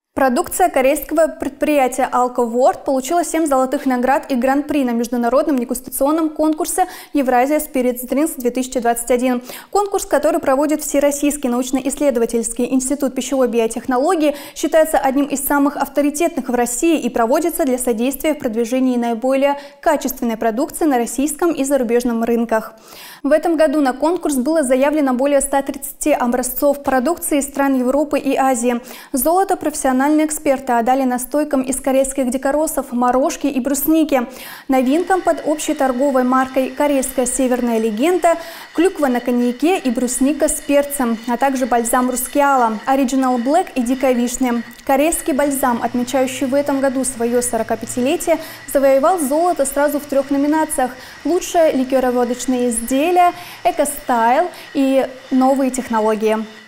Продукция корейского предприятия Alcoworld получила 7 золотых наград и гран-при на международном дегустационном конкурсе Евразия Spirits Drinks 2021. Конкурс, который проводит Всероссийский научно-исследовательский институт пищевой биотехнологии, считается одним из самых авторитетных в России и проводится для содействия в продвижении наиболее качественной продукции на российском и зарубежном рынках. В этом году на конкурс было заявлено более 130 образцов продукции из стран Европы и Азии. Золото профессиональные эксперты отдали настойкам из корейских дикоросов, морожки и брусники, новинкам под общей торговой маркой «Корейская северная легенда», клюква на коньяке и брусника с перцем, а также бальзам Рускеала, Original Black и дикая вишня. Корейский бальзам, отмечающий в этом году свое 45-летие, завоевал золото сразу в 3 номинациях: лучшее ликероводочное изделие, эко-стайл и новые технологии.